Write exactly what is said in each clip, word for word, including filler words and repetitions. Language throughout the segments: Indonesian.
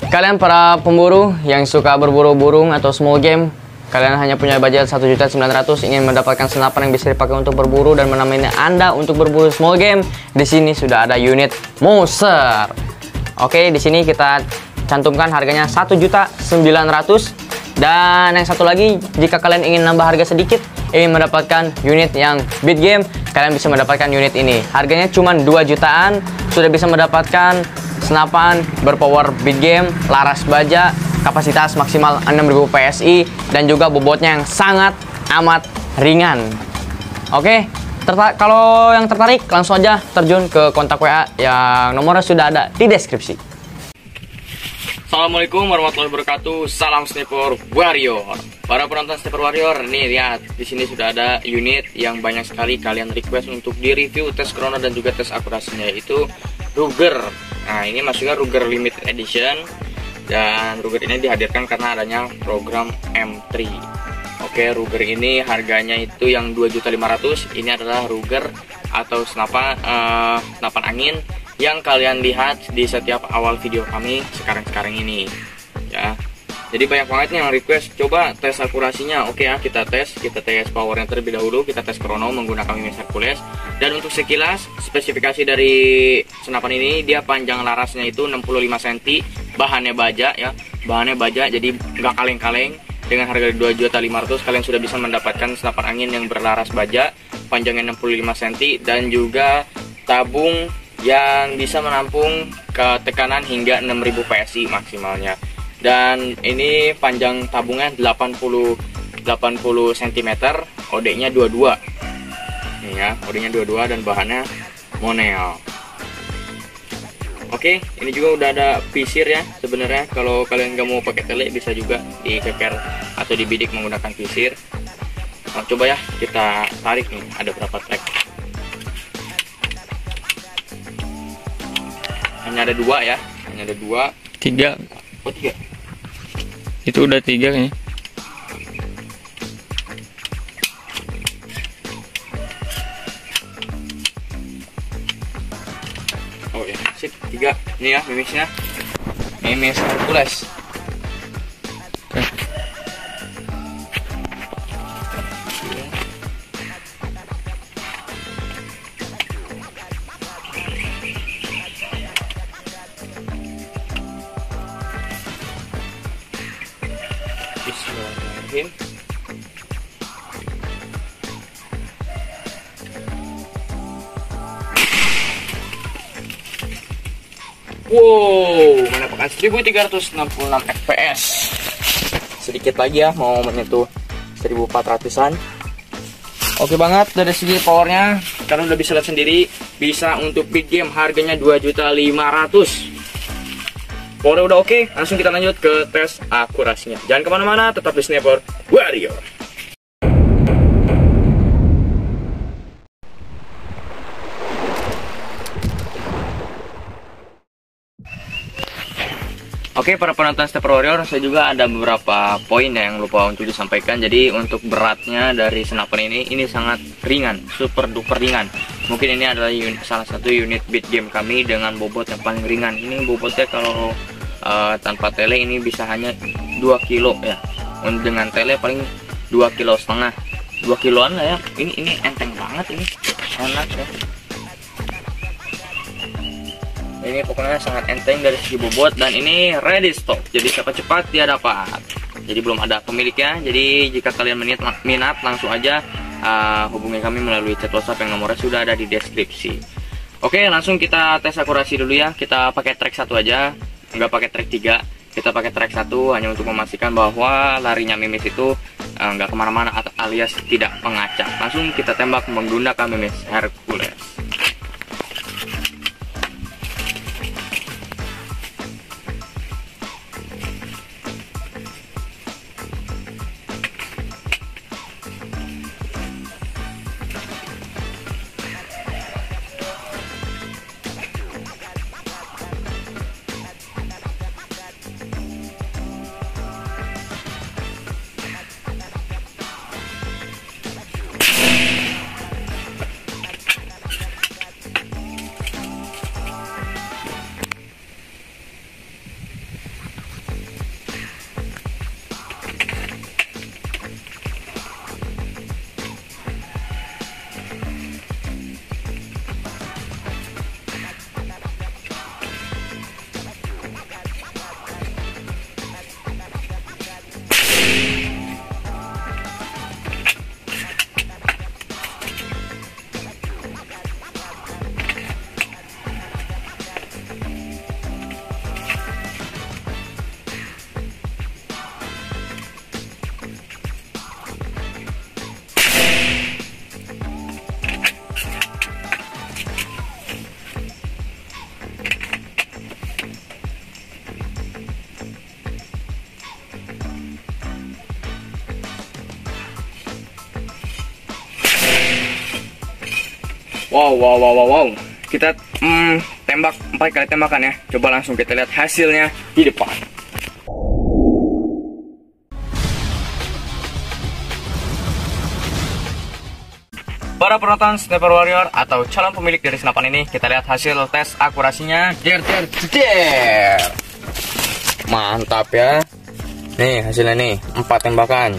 kalian para pemburu yang suka berburu burung atau small game, kalian hanya punya budget satu juta sembilan ratus ribu, ingin mendapatkan senapan yang bisa dipakai untuk berburu dan menemani Anda untuk berburu small game, di sini sudah ada unit Mouser. Oke, di sini kita cantumkan harganya satu juta sembilan ratus ribu. Dan yang satu lagi, jika kalian ingin nambah harga sedikit, ingin mendapatkan unit yang beat game, kalian bisa mendapatkan unit ini. Harganya cuma dua jutaan, sudah bisa mendapatkan senapan berpower beat game, laras baja, kapasitas maksimal enam ribu P S I, dan juga bobotnya yang sangat amat ringan. Oke, kalau yang tertarik langsung aja terjun ke kontak W A yang nomornya sudah ada di deskripsi. Assalamualaikum warahmatullahi wabarakatuh. Salam Sniper Warrior. Para penonton Sniper Warrior, nih lihat di sini sudah ada unit yang banyak sekali kalian request untuk di review, tes krono dan juga tes akurasinya, yaitu Ruger. Nah, ini masuknya Ruger Limited Edition, dan Ruger ini dihadirkan karena adanya program M tiga. Oke, Ruger ini harganya itu yang dua juta lima ratus ribu. Ini adalah Ruger atau senapan uh, senapan angin yang kalian lihat di setiap awal video kami sekarang-sekarang ini ya. Jadi banyak banget nih yang request coba tes akurasinya. Oke ya, kita tes, kita tes powernya terlebih dahulu, kita tes krono menggunakan mimis Hercules. Dan untuk sekilas spesifikasi dari senapan ini, dia panjang larasnya itu enam puluh lima sentimeter, bahannya baja ya, bahannya baja, jadi nggak kaleng-kaleng. Dengan harga dua juta lima ratus ribu kalian sudah bisa mendapatkan senapan angin yang berlaras baja, panjangnya enam puluh lima sentimeter, dan juga tabung yang bisa menampung ke tekanan hingga enam ribu P S I maksimalnya. Dan ini panjang tabungnya delapan puluh sentimeter, O D-nya dua puluh dua. Nih ya, O D-nya dua puluh dua dan bahannya monel. Oke, ini juga udah ada pisir ya. Sebenarnya kalau kalian nggak mau pakai tele bisa juga dikeker atau dibidik menggunakan pisir. Nah, coba ya kita tarik nih, ada berapa track. Hanya ada dua ya, hanya ada dua. Tiga. Oh tiga. Itu udah tiga kayaknya. Oh ya, sip, tiga. Ini ya mimisnya, mimis Hercules. Bismillahirrahmanirrahim. Wow, mendapatkan seribu tiga ratus enam puluh enam F P S. Sedikit lagi ya, mau menyentuh seribu empat ratusan. Oke banget dari segi powernya, kalian udah bisa lihat sendiri. Bisa untuk big game, harganya dua juta lima ratus ribu. Powernya udah oke, langsung kita lanjut ke tes akurasinya. Jangan kemana-mana, tetap di Sniper Warrior. Oke, para penonton Sniper Warrior, saya juga ada beberapa poin yang lupa untuk disampaikan. Jadi untuk beratnya dari senapan ini, ini sangat ringan, super duper ringan. Mungkin ini adalah unit, salah satu unit beat game kami dengan bobot yang paling ringan. Ini bobotnya kalau Uh, tanpa tele ini bisa hanya dua kilo ya. Dengan tele paling dua kilo setengah, dua kiloan lah ya. Ini ini enteng banget, ini enak ya. Ini pokoknya sangat enteng dari segi bobot, dan ini ready stock. Jadi siapa cepat dia dapat. Jadi belum ada pemiliknya. Jadi jika kalian minat, minat langsung aja uh, hubungi kami melalui chat WhatsApp yang nomornya sudah ada di deskripsi. Oke, langsung kita tes akurasi dulu ya. Kita pakai track satu aja, nggak pakai track tiga. Kita pakai track satu hanya untuk memastikan bahwa larinya mimis itu uh, nggak kemana-mana alias tidak mengacak. Langsung kita tembak menggunakan mimis Hercules. Wow, wow, wow, wow, wow. Kita mm, tembak empat kali tembakan ya. Coba langsung kita lihat hasilnya di depan. Para penonton Sniper Warrior atau calon pemilik dari senapan ini, kita lihat hasil tes akurasinya. Der, der, der. Mantap ya. Nih hasilnya nih, empat tembakan.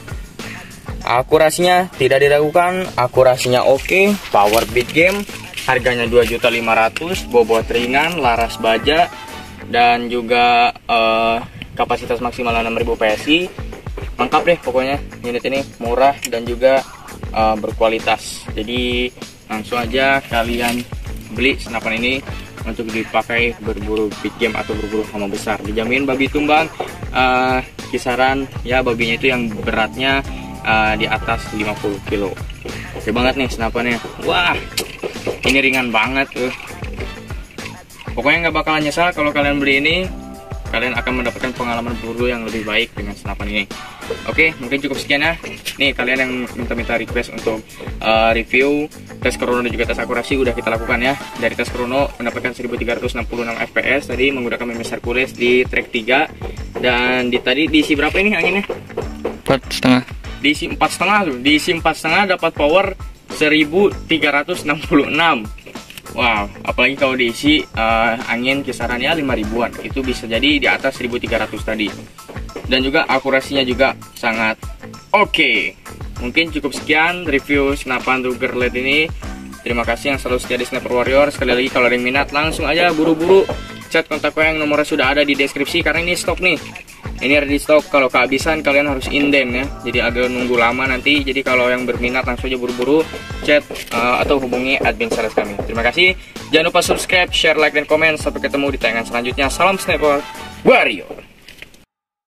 Akurasinya tidak diragukan, akurasinya oke, power beat game, harganya dua juta lima ratus ribu, bobot ringan, laras baja, dan juga uh, kapasitas maksimal enam ribu P S I. Lengkap deh pokoknya, unit ini murah dan juga uh, berkualitas. Jadi langsung aja kalian beli senapan ini untuk dipakai berburu big game atau berburu hama besar. Dijamin babi tumbang, uh, kisaran ya babinya itu yang beratnya uh, di atas lima puluh kilo. Oke banget nih senapannya. Wah, ini ringan banget tuh. Pokoknya nggak bakalan nyesal kalau kalian beli ini. Kalian akan mendapatkan pengalaman berburu yang lebih baik dengan senapan ini. Oke, mungkin cukup sekian ya. Nih kalian yang minta-minta request untuk uh, review tes krono dan juga tes akurasi udah kita lakukan ya. Dari tes krono mendapatkan seribu tiga ratus enam puluh enam F P S tadi menggunakan memes Hercules di track tiga. Dan di tadi diisi berapa ini anginnya? Empat setengah. Diisi empat setengah tuh. Diisi empat setengah dapat power seribu tiga ratus enam puluh enam. Wow, apalagi kalau diisi uh, angin kisarannya lima ribuan, itu bisa jadi di atas seribu tiga ratus tadi. Dan juga akurasinya juga sangat oke. Okay. Mungkin cukup sekian review senapan Ruger L E D ini. Terima kasih yang selalu setia di Sniper Warrior. Sekali lagi kalau ada yang minat langsung aja buru-buru chat kontak gue yang nomornya sudah ada di deskripsi karena ini stok nih. Ini ada di stok, kalau kehabisan kalian harus inden ya. Jadi agak nunggu lama nanti. Jadi kalau yang berminat langsung aja buru-buru chat uh, atau hubungi admin sales kami. Terima kasih. Jangan lupa subscribe, share, like, dan komen. Sampai ketemu di tayangan selanjutnya. Salam Sniper Warrior.